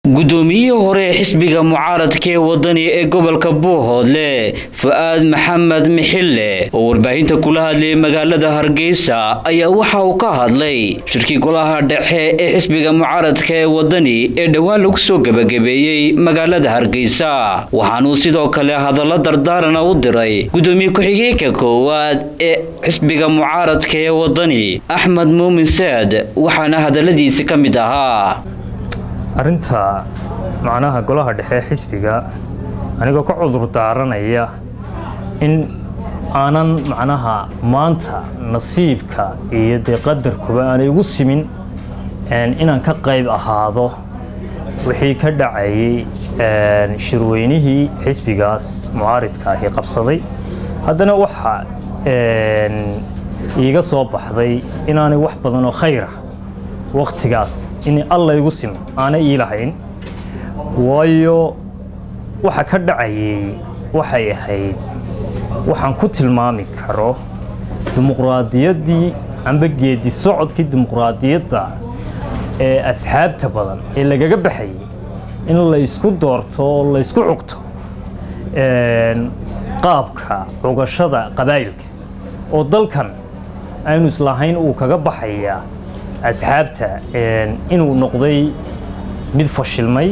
gudoomiye hore xisbiga mucaaradka ee wadani ee gobolka Buuhoodle Fuaad Maxamed Mixille oo warbaahinta kula hadlay magaalada Hargeysa ayaa waxa uu ka hadlay shirkii golaha dhexe ee xisbiga mucaaradka ee wadani ee dhawaan lagu soo gabagabeeyay magaalada Hargeysa waxaanu sidoo kale hadallo dardaaran u diray gudoomiye ku-xigeenka koowaad ee xisbiga mucaaradka ee wadani Axmed Muumin Saad waxaana hadaladiisa ka mid ahaa arinta macnaha golaha dhexe xisbiga aniga ka cudur daaranaya in aanan macnaha maanta nasiibka iyo qadarkuba aan igu simin inaan ka qayb ahaado wixii ka dhacayay shirweynihii xisbigaas mucaaradka ah qabsaday haddana waxa iiga soo baxday inaanay wax badan oo khayr ah waqtigaas in alla igu sim aana ilahayn waayo waxa ka dhacayay waxay ahayd waxaan ku tilmaami karo dimuqraadiyadii amba geedi socodkii dimuqraadiyadda ee asxaabta badan ee lagaga baxay in la isku doorto la isku xogto qaabka cogashada qabaa'ilka oo dalkan aynu islahayn uu kaga baxaya asxaabta inuu noqday mid fashilmay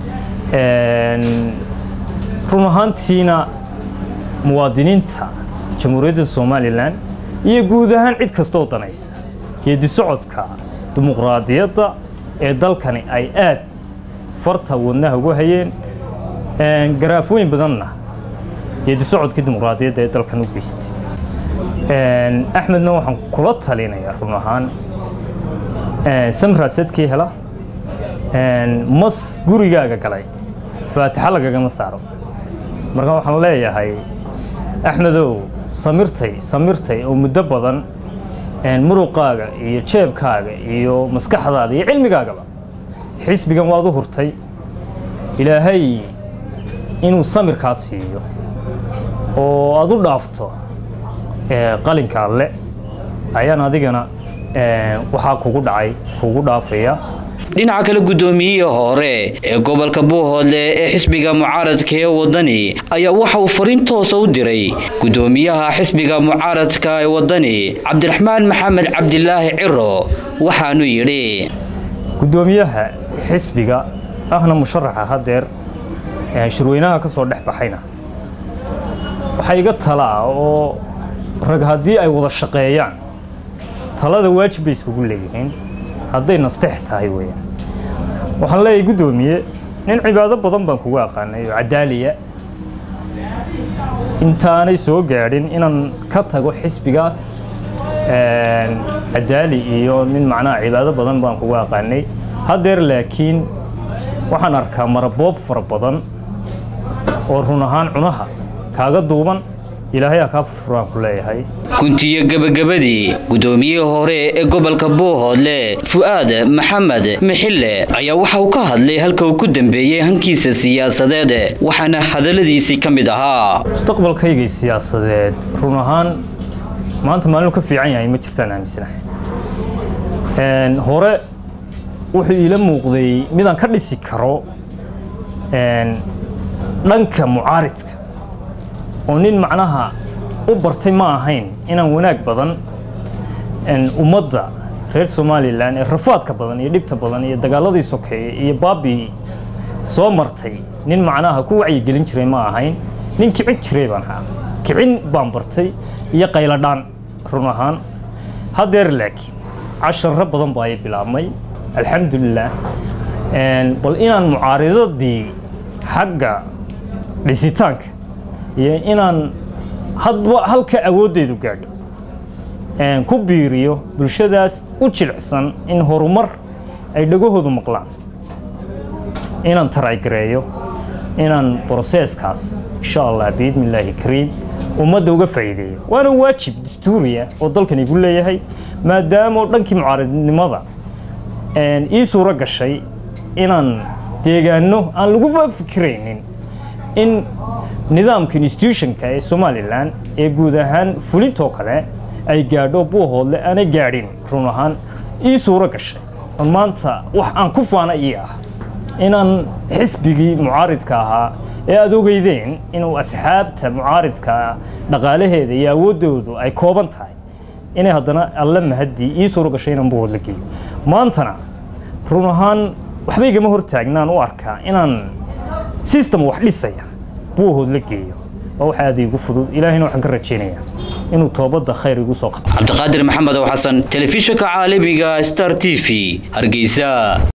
run ahaantiina muwaadiniinta jamhuuriyadda Soomaaliland iyo guud ahaan cid kasta oo danaysa geedi socodka dimuqraadiyadda ee dalkani ay aad farta wadnaha ugu hayeen garaafooyin badanna geedi socodka dimuqraadiyadda ee dalkan u geystay Axmedna waxaan kula talinayaa run ahaan samra sadkii hela mas gurigaaga galay faataxa lagagama saaro marka waxaan leeyahay Axmedow samirtay oo muddo badan muruqaaga iyo jeebkaaga iyo maskaxdaada iyo cilmigaagaba xisbigan waad u hurtay ilaahay inuu samirkaas siiyo oo aad u dhaafto qalinka alle ayaan adigana waxa kugu dhaafaya dhinaca kale gudoomiye hore ee gobolka Buuhoodle ee xisbiga mucaaradka ee wadani ayaa waxa uu fariin toos ah u diray gudoomiyaha xisbiga mucaaradka ee wadani Cabdiraxmaan Maxamed Cabdilaahi Ciro waxaanu yiri gudoomiyaha xisbiga ahna musharaxa hadeer shirweynaha ka soo dhaxbaxayna waxa iga talaa oo rag hadii ay wada shaqeeyaan talada waajib bay isku leeyihiin haday nasteex tahay weeyaan waxaan leeyahay gudoomiye nin cibaado badan baan kugu aqaanay oo cadaaliya intaanay soo gaadhin inaan ka tago xisbigaas cadaali iyo nin macnaha cibaado badan baan kugu aqaanay hadeer laakiin waxaan arkaa maraboob fara badan oo run ahaan cunaha kaaga duuban ilaahay ka furaan ku leeyahay kuntiye gabagabadii gudoomiye hore ee gobolka Buuhoodle Fuaad Maxamed Mixille ayaa waxa uu ka hadlay halka uu ku dambeeyay hankiisa siyaasadeed waxaana hadaladiisi ka mid ahaa mustaqbalkayga siyaasadeed run ahaan maanta maalin ka fiican yahay ma jirtaan aaminsanahay hore wuxuu ila muuqday midaan ka dhisi karo dhanka mucaaradka oo nin macnaha u bartay ma ahayn inaan wanaag badan ummadda reer Soomaaliland ee rafaadka badan iyo dhibta badan iyo dagaaladii sokeeyay iyo baabi soo martay nin macnaha ku wacyi gelin jiray ma ahayn nin kicin jiray baan bartay iyo qayladaan run ahaan hadeer laakiin cashar badan baa ay bilaabmay alxamdulillah bal inaan mucaaradadii xagga dhisitaanka iyo inaan hadba halka awoodeedu gaadho ku biiriyo bulshadaas u jilicsan in horumar ay dhagahoodu maqlaan inaan taraygareeyo inaan processkaas insha Allah biidmillaahi kariim ummadda uga faa'iideeyo waana waajib dastuuriya oo dalkan igu leeyahay maadaama dhankii mucaaradnimada ii suura gashay inaan deegaano aan lagu fikiraynin in nidaamka institutionka ee Soomaaliland ee guud ahaan fulintoo kale ay gaadho Buuhoodle aanay gaadhin run ahaan ii suura gashay maanta wax aan ku faana ii ah inaan xisbigii mucaaridka ahaa ee aad ogeydeen inuu asxaabta mucaaridka dhaqaalaheeda iyo awoodoodu ay kooban tahay inay haddana alla mahadii ii suuro gashay inaan Buuhood la geeyo maantana run ahaan waxba igama hortaagnaan u arkaa inaan system wax dhisaya Buuhood la geeyo waxa aad igu fudud ilaahayna waxaan ka rajeynayaa inuu toobada khayr igu soo qabto Cabdiqaadir Maxamed oo Xasan telefishinka caalamiga Star TV Hargeysa.